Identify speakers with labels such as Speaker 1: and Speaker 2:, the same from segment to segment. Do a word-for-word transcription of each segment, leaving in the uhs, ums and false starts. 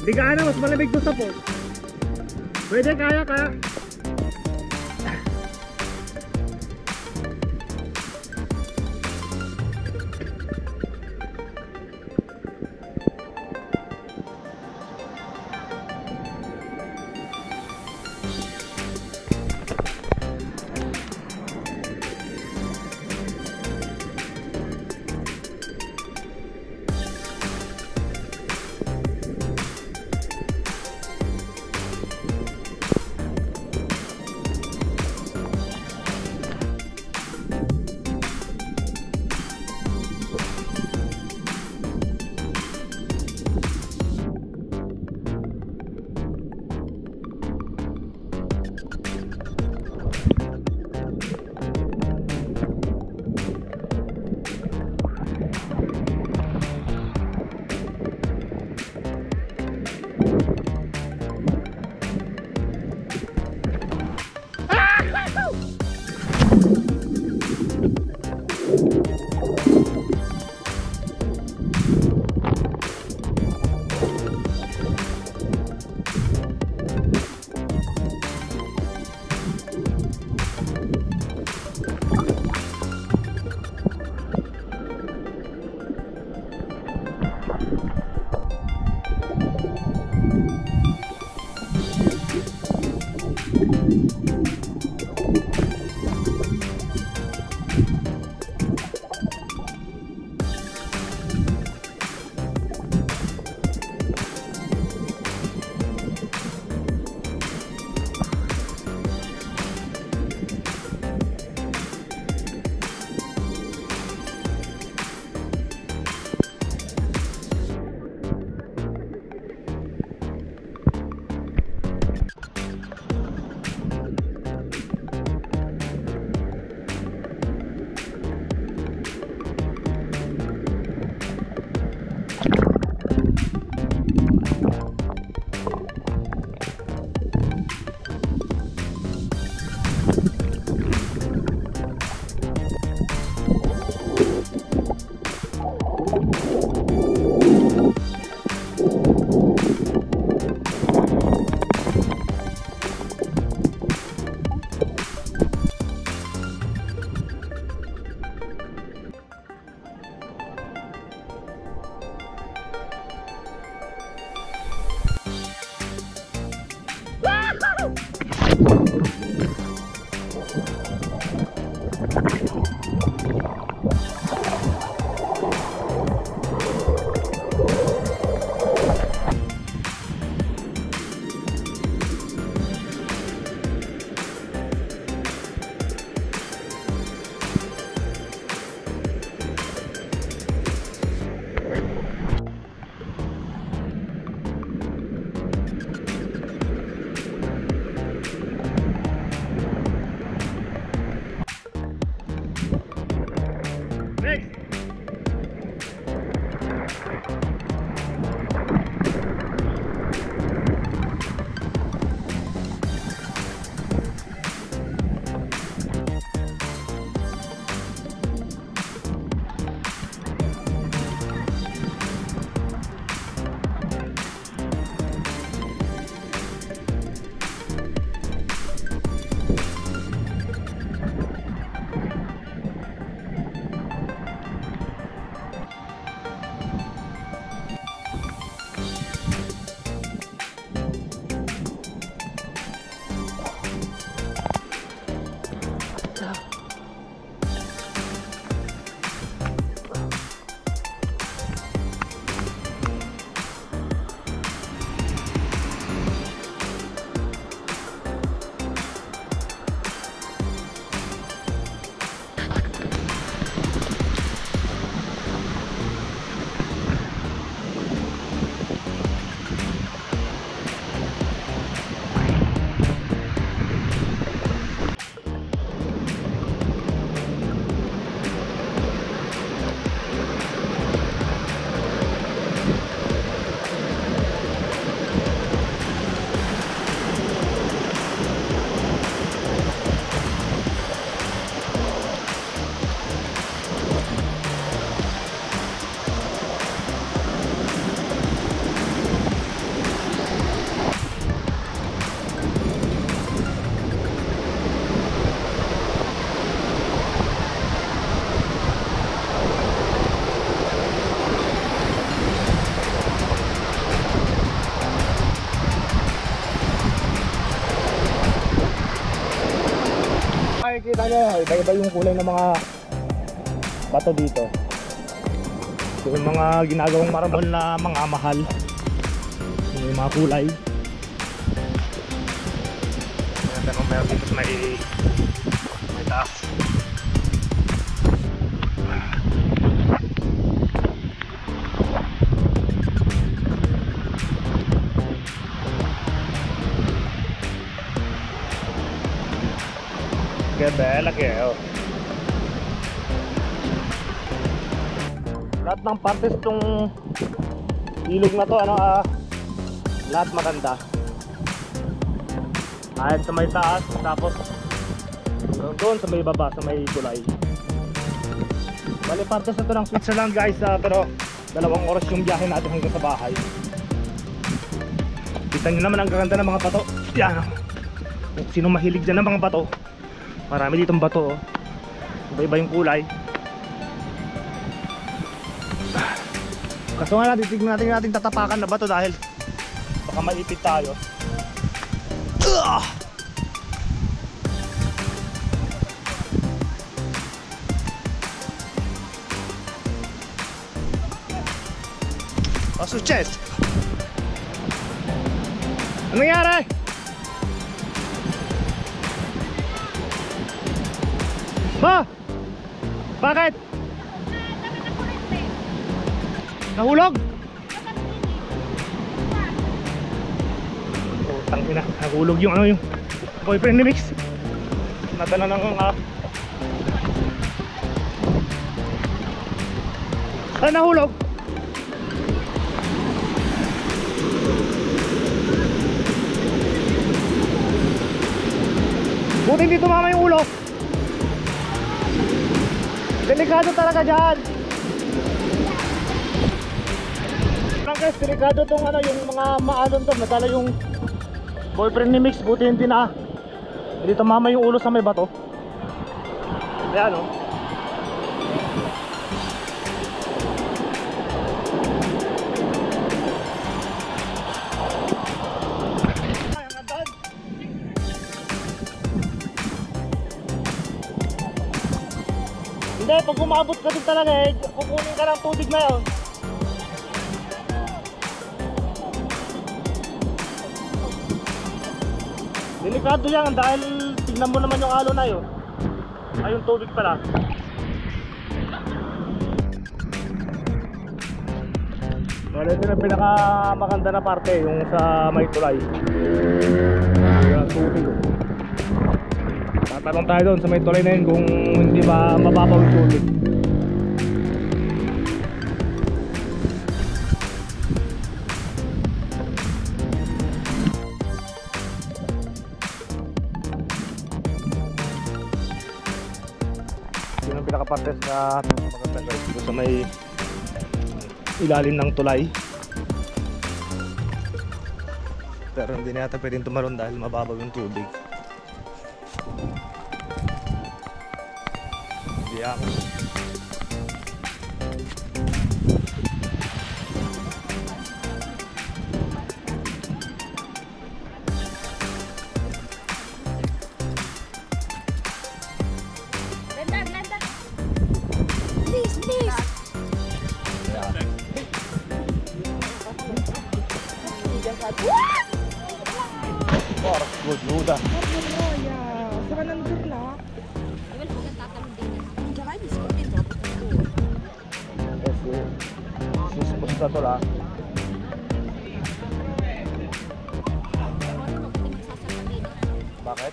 Speaker 1: Bigaan na, mas malamig doon sa port. Pwede, kaya, kaya. nyo, iba-iba yung kulay ng mga bato dito. Yung mga ginagawang marambol na mga mahal, yung mga kulay. Pero meron dito may may taas. Che bella che è, oh. Lahat ng partes tong ilog na to, ano, ah, lahat maganda. Kahit sa may taas, tapos doon sa may baba, sa may tulay. Bali partes na to ng Switzerland, guys, ah, pero dalawang oras yung biyahe natin hanggang sa bahay. Kita nyo naman ang gaganda ng mga bato. Yan, oh. Kung sino mahilig dyan ng mga bato, marami ditong bato, oh. Iba-iba yung kulay. Kaso nga natin, tignan natin natin tatapakan na bato dahil baka maipit tayo. Ugh! What's successo? Ano nangyari? Ba? Bakit? Nahulog? Oh, tangina, nahulog yung ano, yung boyfriend ni Mix. Nadala ng uh... ah, nahulog? Buti hindi tumama yung ulo. Delikado talaga dyan. Guys, delikado tong ano, yung mga maalon to. Nadala yung boyfriend ni Mix. Buti hindi na hindi tumama yung ulo sa may bato. Ayan, oh. Hindi, pag umabot ka din talaga eh, kukunin ka ng tubig na yun. Delikado yan dahil tignan mo naman yung alon na yun. Ay, yung tubig pala. Well, ito yung pinakamaganda na parte, yung sa may tulay. Yung tubig. Tatanong tayo doon sa may tulay na yun kung hindi ba mababaw yung tubig. Yun ang pinakapartes na maganda guys, dito sa may ilalim ng tulay. Pero hindi na yata pwedeng tumaron dahil mababaw yung tubig. Hindi ako. Pork good nuda.
Speaker 2: Saka nandun na.
Speaker 1: Sus pusta to lah. Bakit?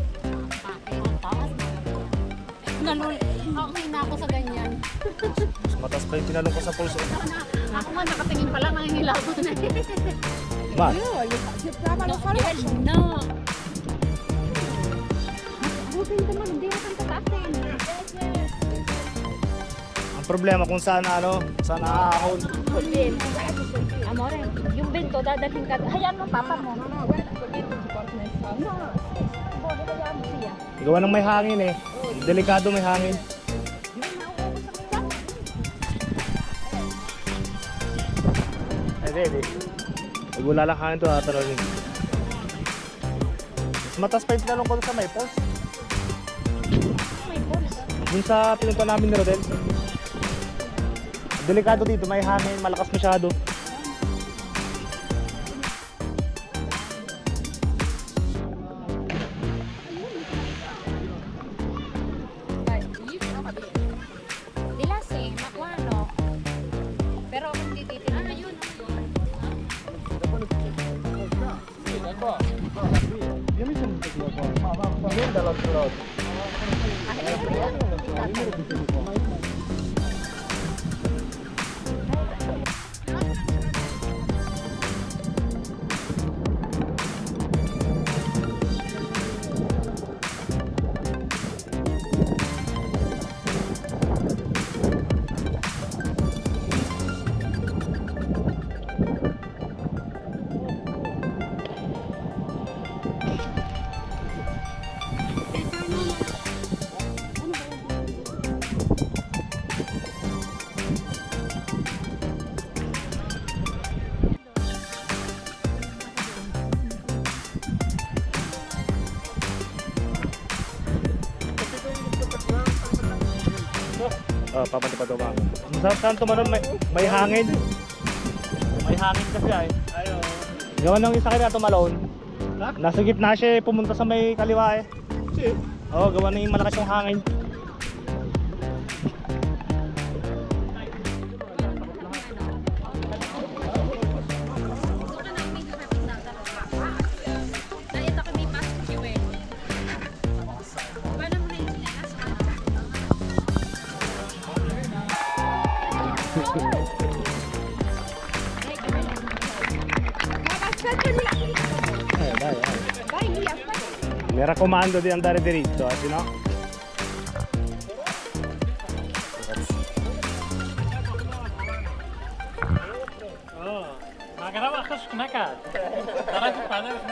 Speaker 3: Ganun, okay na ako sa ganyan.
Speaker 1: Mas matas pa yung tinanong ko sa pulso.
Speaker 3: Ako nga nakatingin pa lang, nangingilaw ko na.
Speaker 1: Mas?
Speaker 3: No, no. Butin naman, hindi naman tatasin.
Speaker 1: Ang problema kung saan ano, saan nakakahon.
Speaker 3: Kulin. Amore, yung bento, dadalhin ka. Hayaan mo, papa mo.
Speaker 1: Gawa ng may hangin eh. Delikado may hangin. Ay, hindi, hindi. Pag wala lang hangin ito, tatanungin. Mas matas pa yung tinanong ko sa may post. Dun sa pinunta namin ni Rodel. Delikado dito, may hangin, malakas masyado.
Speaker 3: Dilasing, makuano. Pero kung tititin, ah, yun.
Speaker 1: Oh, papunta pa daw. Masarap saan tumalon, may, may hangin. May hangin kasi ay. Ayo. Gawa nang isa kaya tumalon. Ha? Nasa gitna siya eh, pumunta sa may kaliwa eh. Si? Oo, gawa nang malakas yung hangin. May rakomando di andare diritto, eh, sino?
Speaker 4: Oh, maar ik heb wel eens knakken. Daar heb ik van hem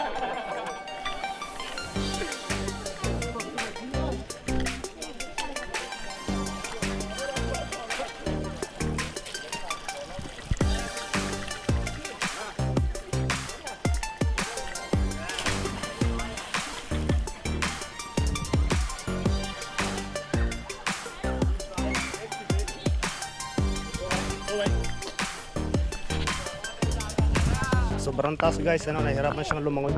Speaker 1: Sobrang taas guys, ano, nahihirapan siyang lumangon.